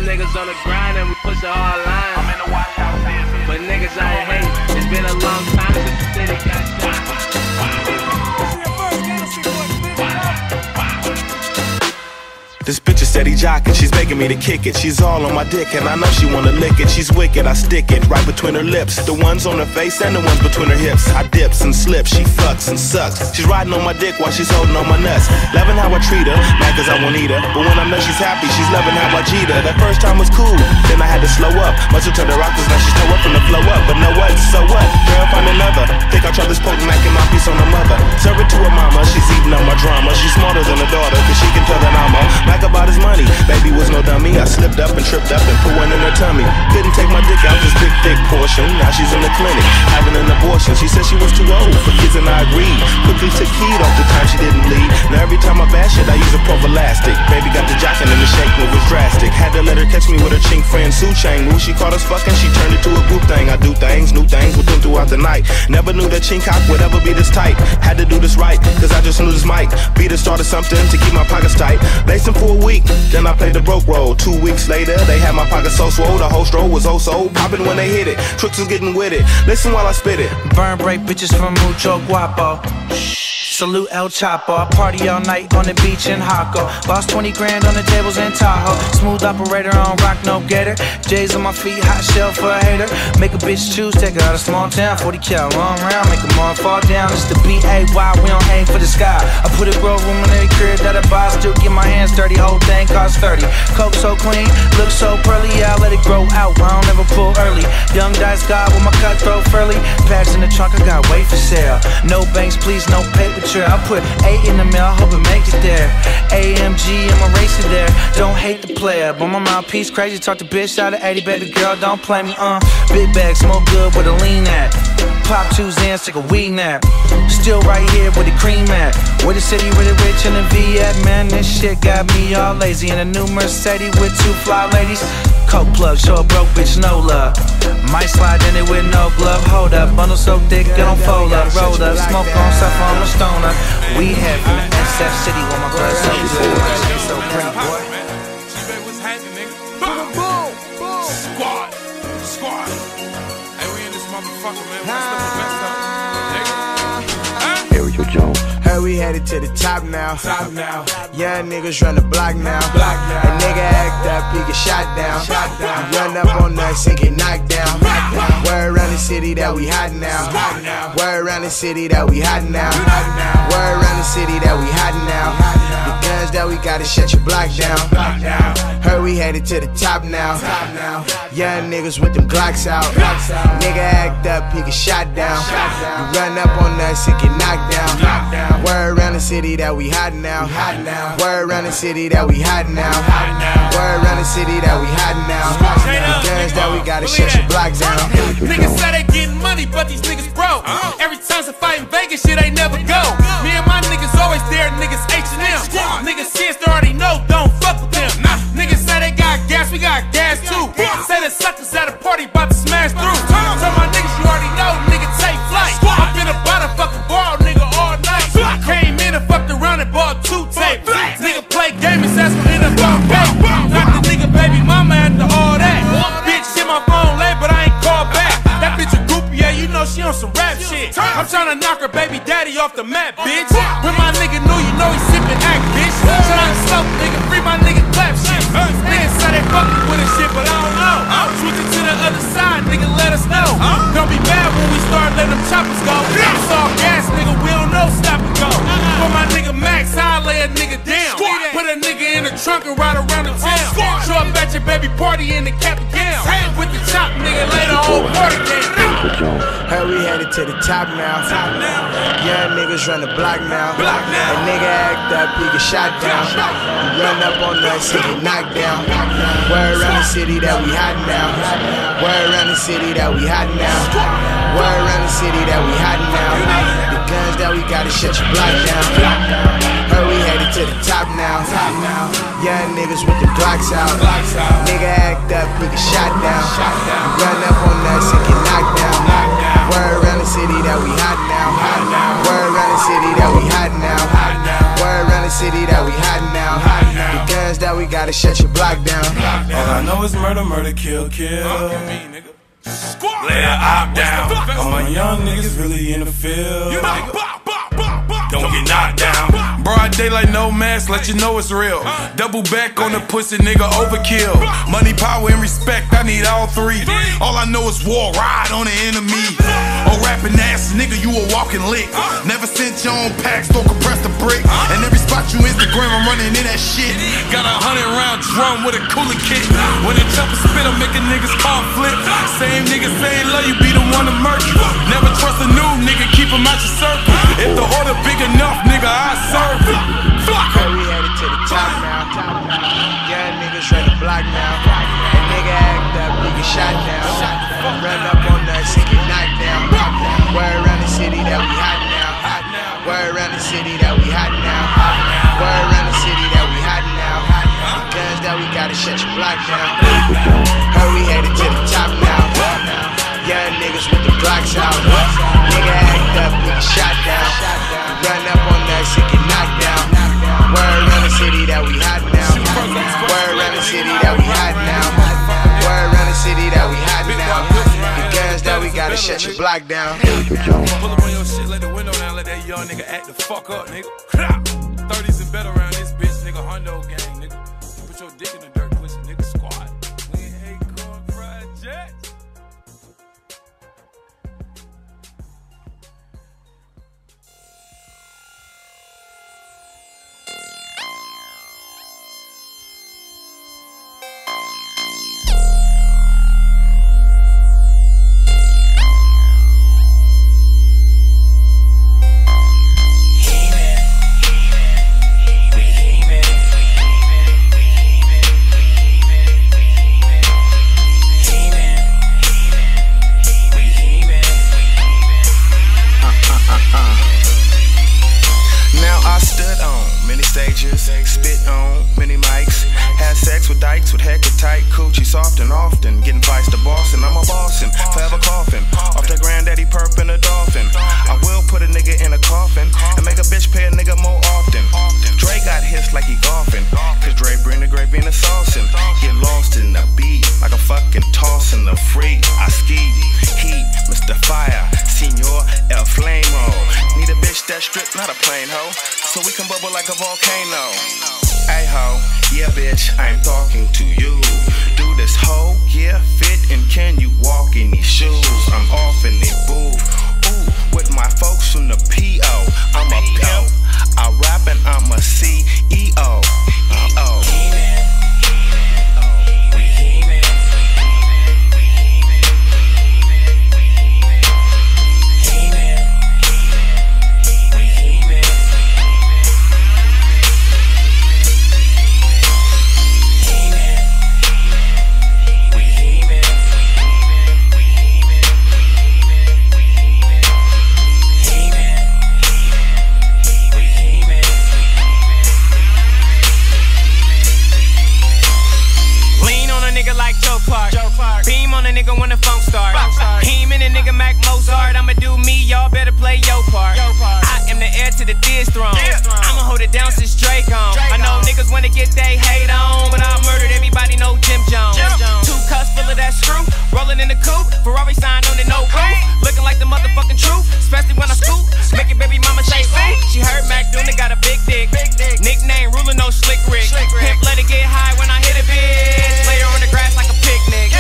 niggas on the grind and we push a hard line. I'm in the White House, but niggas I hate. It's been a long time since the city got shot. This bitch is steady jocking, she's begging me to kick it. She's all on my dick and I know she wanna lick it. She's wicked, I stick it right between her lips. The ones on her face and the ones between her hips. I dips and slips, she fucks and sucks. She's riding on my dick while she's holding on my nuts. Loving how I treat her, mad cause I won't eat her. But when I know she's happy, she's loving how I cheat her. That first time was cool, then I had to slow up. Muscle turned her rock cause now she's toe up from the flow up. But know what, so what? Girl, find another. Think I tried this poke macking my piece on her mother. Serve it to her mama, she's eating up my drama. She's smarter than her daughter cause she can tell that I'm a Mac about his money. Baby was no dummy. I slipped up and tripped up and put one in her tummy. Couldn't take my dick out, this big thick portion. Now she's in the clinic having an abortion. She said she was too old for kids and I agreed. Quickly took heed off the time she didn't leave. Now every time I bash it I use a prophylactic. Baby got the jockin' and the shake move was drastic. Had to let her catch me with her chink friend Sue Chang. When she caught us fucking she turned it to a group thing. I do things, new things with them throughout the night. Never knew that chink cock would ever be this tight. Had to do this right cause I just knew this mic be the start of something to keep my pockets tight. Laced them for a week, then I played the broke roll. 2 weeks later, they had my pockets so swole. The whole stroll was so poppin' when they hit it. Tricks was getting with it. Listen while I spit it. Burn break bitches from Mucho Guapo. Salute El Chapo. I party all night on the beach in Jaco. Lost 20 grand on the tables in Tahoe. Smooth operator on rock, no gator. J's on my feet, hot shell for a hater. Make a bitch choose, take her out of small town. 40 cal, run around, make them all fall down. It's the B.A.Y. We don't aim for the sky. I put a grow room in every crib that I buy. Still get my hands dirty, whole thing cost 30. Coke so clean, look so pearly. Yeah, I let it grow out, I don't ever pull early. Young dice god with my cutthroat furly. Packs in the trunk, I got weight for sale. No banks, please, no paper trail. I put 8 in the mail, hope it make it there. AMG, I'm a racer there. Don't hate the player, but my mouthpiece crazy. Talk the bitch out of 80, baby girl, don't play me, Big bag, smoke good with a lean at. Pop 2 Zans, take a weed nap. Still right here with the cream at. Where the city really rich in the V at. Man, this shit got me all lazy. In a new Mercedes with 2 fly ladies. Coke plug, show a broke bitch no love. Might slide in it with no glove. Hold up, bundle so thick it don't fold up. Rolled up, smoke on, stuff on my stoner. We have from the SF City where my blood so good. So pretty, boy. What's happening, nigga? Squad. Hey, we in this motherfucker, man. What's the best up, nigga? Ariel Jones. Hey, we headed to the top now. Young niggas run the block now. A nigga act up, he get shot down. You run up on us and get knocked down. Word around the city that we hot now. Word around the city that we hot now. Word around the city that we hot now. The guns that we gotta shut your block down. Heard we headed to the top now. Young niggas with them Glocks out. Nigga act up, he get shot down. You run up on us and get knocked down. Word around the city that we hot now. Word around the city that we hot now. Word around the city that we hot now. The guns that we gotta shut your block down. Niggas say they getting money, but these niggas broke. Every time some fight in Vegas, shit ain't never go. Me and my niggas always there, niggas H&M. Niggas see they already know, don't fuck with them. Niggas say they got gas, we got gas too. Say the suckers at a party about to smash through. Tell my niggas you already know, nigga take flight. I've been about a fucking ball, nigga, all night. Came in and fucked around and bought 2 tapes. Nigga play gaming, that's what end up on bait. Got the nigga baby mama after all that. Bitch hit my phone late, but I ain't called back. That bitch a groupie, yeah, you know she on some rap shit. I'm tryna knock her baby daddy off the map, bitch. When my nigga knew, you know he sippin' act, bitch. Shout out to Slow, nigga, free my nigga clap shit. Niggas say they fuckin' with this shit, but I don't know. Switch it to the other side, nigga, let us know. Don't be mad when we start letting them choppers go. It's all gas, nigga, we don't know stop and go. For my nigga Max, I lay a nigga down. Put a nigga in the trunk and ride around the town. Show up at your baby party in the cap and gown. With the chop, nigga, lay the whole party down. Hey, we headed to the top now. Young niggas run the block now. A nigga act up, he get shot down. You run up on us, he get knocked down. Word around the city that we hot now. Word around the city that we hot now. Word around the city that we hot now. The guns that we gotta shut your block down. Heard we headed to the top now. Young niggas with the Glocks out. Nigga act up, he get shot down. You run up on us and get knocked down. Word around the city that we hot now. Word around the city that we hot now. Word around the city that we hot now. The guns that that we gotta shut your block down. All I know is murder, murder, kill, kill. Lay a op down. All my young niggas really in the field. Don't get knocked down. Broad daylight, no mask, let you know it's real. Double back on the pussy, nigga, overkill. Money, power, and respect, I need all three. All I know is war, ride on the enemy. Oh, rapping ass nigga, you a walking lick. Never sent your own packs, don't compress the brick. And every spot you Instagram, I'm running in that shit. Got a 100-round drum with a cooler kit. When it jump and spit, I'm making niggas car flip. Same niggas saying love you, be the one to murk you. Never trust a new nigga, keep him out your circle. If the order big enough, nigga, I serve it. Okay, we headed to the top now. Young niggas ready to block now. A nigga act up, nigga shot down. Run up on us and get knocked down. Word around the city that we hot now. Word around the city that we hot now. Word around the city that we hot now. Guns that we gotta shut your block down. Hey, we headed to the top now. Young niggas with the blocks out. Nigga act up, nigga shot down. Run up on us and get knocked down. Word around the city that we hot now. Word around the city that we hot now. Word around the city that we hot now. The guns that we gotta shut your block down. Pull up on your shit, let the window down, let that young nigga act the fuck up, nigga. 30s and better around this bitch, nigga. Hundo gang, nigga. Put your dick in the dirt, pussy, nigga. Squad. We ain't Acorn Projects. Spit on many mics, had sex with dykes with hecka tight coochie, soft and often getting vice to Boston. I'm a bossin', forever coughing off that granddaddy perp and a dolphin. I will put a nigga in a coffin and make a bitch pay a nigga more often. Dre got hits like he golfing, cause Dre bring the grape in the saucin'. Get lost in the beat like a fucking tossin' the freak. I ski, heat, Mr. Fire, Senor El Flamo. Need a bitch that strip, not a plain hoe, so we can bubble like a volcano. Ay ho, yeah bitch, I'm talking to you. Do this hoe, yeah, fit, and can you walk in these shoes? I'm off in the booth, ooh, with my folks from the P.O. I'm a pimp, I rap and I'm a CEO. Beam on a nigga when the funk start. Him and a nigga Mac Mozart. I'ma do me, y'all better play your part. I am the heir to the Diz throne. I'ma hold it down since Drake on. I know niggas wanna get they hate on, but I murdered everybody, know Jim Jones. 2 cups full of that screw, rolling in the coupe. Ferrari sign on the no roof, looking like the motherfucking truth. Especially when I scoop, making baby mama say ooh. She heard Mac Dooney got a big dick. Nickname ruler, no slick Rick. Pimp let it get high when I hit a bitch. Lay her on the grass like a picnic.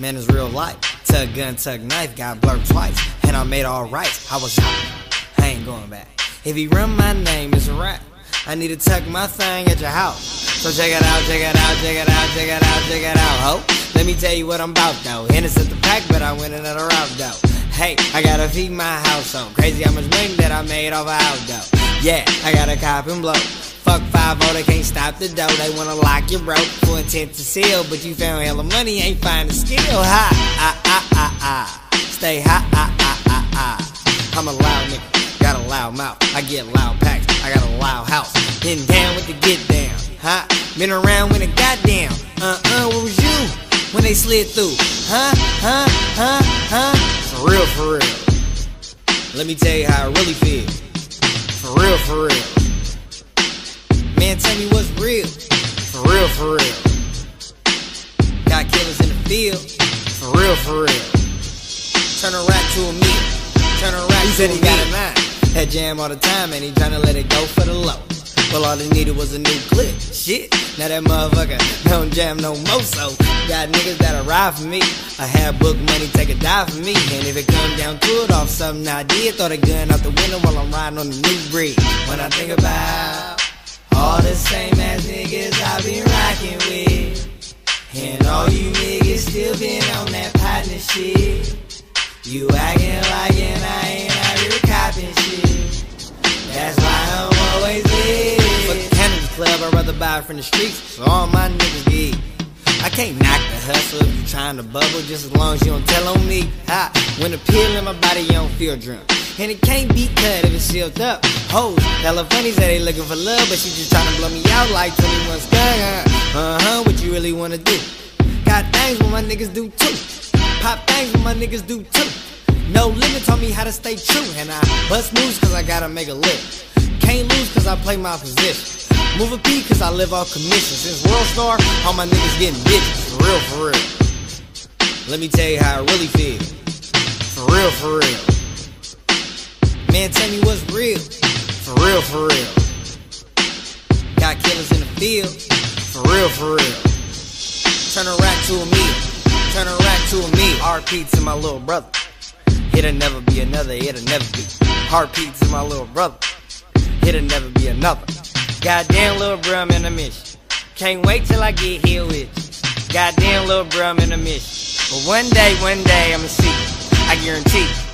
Man, it's real life. Tug gun, tug knife, got blurred twice. And I made all right. I was out. I ain't going back. If he run my name, it's a rap. I need to tuck my thing at your house. So check it out, check it out, check it out, check it out, check it out, ho. Let me tell you what I'm about, though. Innocent the pack, but I went another route, though. Hey, I gotta feed my household. Crazy how much money that I made off of outdoor. Yeah, I gotta cop and blow. Fuck 5-0, they can't stop the dough. They wanna lock your rope for intent to seal, but you found hella money, ain't find the skill. Stay high, I'm a loud nigga, got a loud mouth. I get loud packs, I got a loud house. Been down with the get down, been around when it got down. Where was you when they slid through? For real, for real. Let me tell you how I really feel. For real, for real. Man, tell me what's real. For real, for real. Got killers in the field. For real, for real. Turn a rack to a meal. Turn a rack to a meal. He said he got a 9. Had jam all the time and he tryna let it go for the low. Well, all he needed was a new clip. Shit, now that motherfucker don't jam no more, so got niggas that'll ride for me. I had book money, take a dive for me. And if it come down to it, off something I did, throw the gun out the window while I'm riding on the new breed. When I think about all the same ass niggas I been rockin' with, and all you niggas still been on that partner shit. You actin' like and I ain't out here copping shit. That's why I'm always lit. Fuck the cannabis club, I'd rather buy it from the streets, so all my niggas get. I can't knock the hustle if you trying to bubble, just as long as you don't tell on me. When a pill in my body, you don't feel drunk. And it can't be cut if it's sealed up. Hoes, hella funny, say they looking for love, but she just trying to blow me out like 21 Skunk. What you really wanna do? Got things what my niggas do too. Pop things what my niggas do too. No limit taught me how to stay true. And I bust moves cause I gotta make a lick. Can't lose cause I play my position. Move a P cause I live off commission. Since World Star, all my niggas getting bitches. For real, for real. Let me tell you how I really feel. For real, for real. Man, tell me what's real. For real, for real. Got killers in the field. For real, for real. Turn a rack to a meal. Turn a rack to a meal. RP to my little brother. It'll never be another, it'll never be. Heartbeat to my little brother. It'll never be another. Goddamn little bro, I'm in a mission. Can't wait till I get here with you. Goddamn little bro, I'm in a mission. But one day, I'ma see you. I guarantee you.